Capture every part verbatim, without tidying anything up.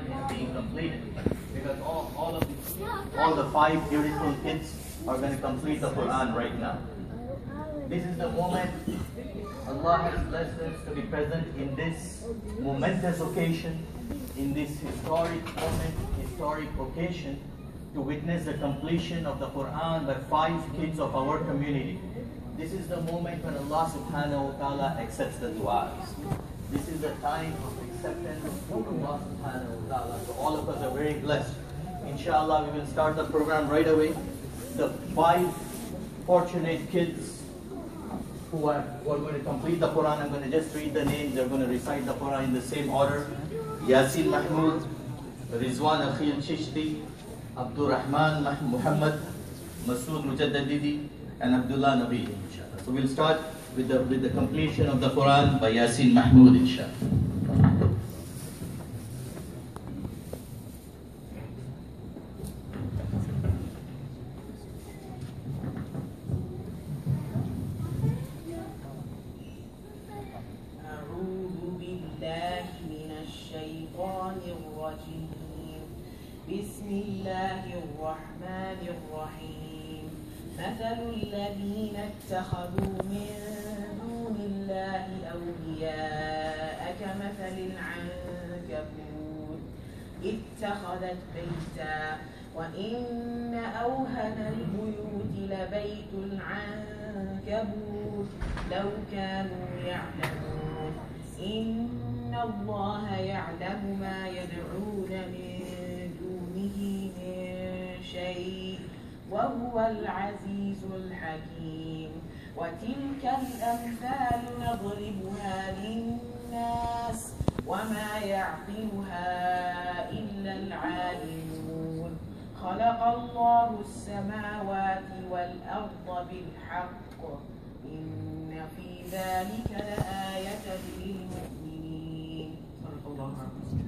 Quran is being completed. Because all, all of the, all the five beautiful kids are going to complete the Quran right now. This is the moment Allah has blessed us to be present in this momentous occasion, in this historic moment, historic occasion, to witness the completion of the Quran by five kids of our community. This is the moment when Allah subhanahu wa ta'ala accepts the du'as. This is the time of acceptance from Allah subhanahu wa ta'ala. So all of us are very blessed. Inshallah, we will start the program right away. The five fortunate kids who are, who are going to complete the Quran, I'm going to just read the names. They're going to recite the Quran in the same order. Yasin Mahmood, Rizwan Akhil Chishti, Abdul Rahman Muhammad, Masood Mujaddadi, and Abdullah Nabi, inshallah. So we'll start with the, with the completion of the Quran by Yasin Mahmood, inshallah. بسم الله الرحمن الرحيم مثل الذين اتخذوا من دون الله أولياء كمثل العنكبوت اتخذت بيتا وإن أوهن البيوت لبيت العنكبوت لو كانوا يعلمون إن الله يعلم ما يدعون من من شيء وهو العزيز الحكيم وتلك الأمثال نضربها للناس وما يعقلها إلا العالمون خلق الله السماوات والأرض بالحق إن في ذلك لآية للمؤمنين صدق الله العظيم.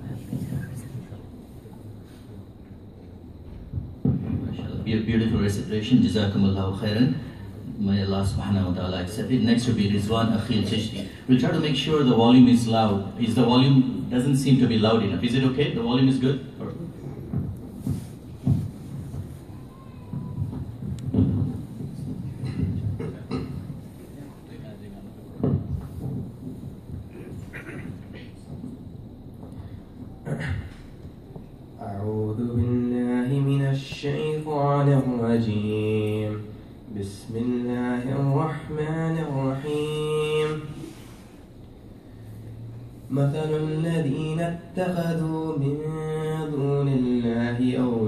Beautiful recitation, Jazakumullahu khairan. May Allah subhanahu wa ta'ala accept it. Next will be Rizwan Akhil Chishti. We'll try to make sure the volume is loud. Is the volume doesn't seem to be loud enough? Is it okay? The volume is good? Or أعوذ بالله من الشيطان الرجيم بسم الله الرحمن الرحيم مثل الذين اتخذوا من دون الله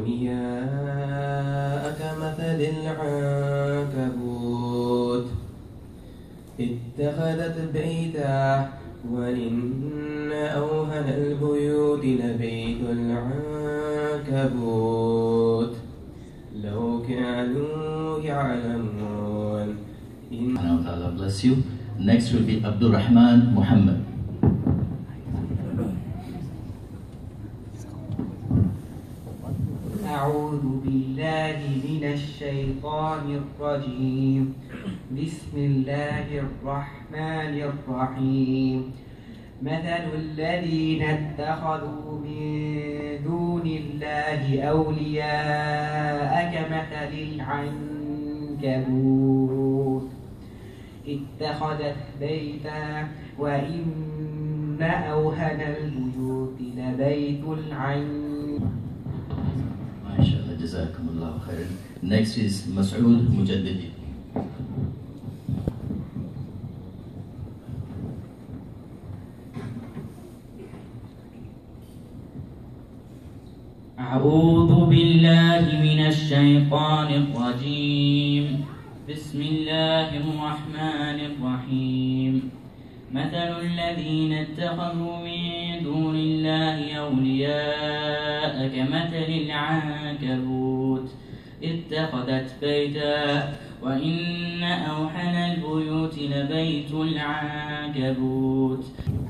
أولياء كمثل العنكبوت اتخذت بيتا وإن أوهن البيوت لبيت العنكبوت لو كانوا يعلمون. Allah bless you. Next will be Abdul Rahman Muhammad. أعوذ بالله من الشيطان الرجيم بسم الله الرحمن الرحيم مثل الذين اتخذوا من دون الله أولياء كمثل العنكبوت اتخذت بيتا وإن أوهن البيوت لبيت العنكبوت. MashaAllah, Jazakumullahu khairan. Next is Masood Mujaddadi. أعوذ بالله من الشيطان الرجيم بسم الله الرحمن الرحيم مثل الذين اتخذوا من دون الله أولياء كمثل العنكبوت اتخذت بيتا وإن أوحن البيوت لبيت العنكبوت.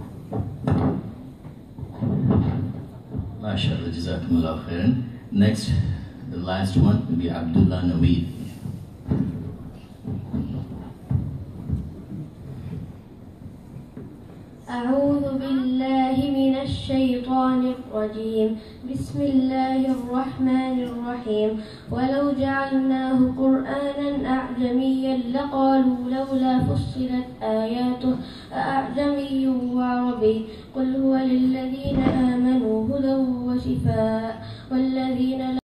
MashaAllah, Jazakumullahu khairan. Next, the last one will be Abdullah Naweed. أعوذ بالله من الشيطان الشيطان الرجيم بسم الله الرحمن الرحيم ولو جعلناه قرآنا أعجميا لقالوا لولا فصلت آياته أأعجمي وعربي قل هو للذين آمنوا هدى وشفاء والذين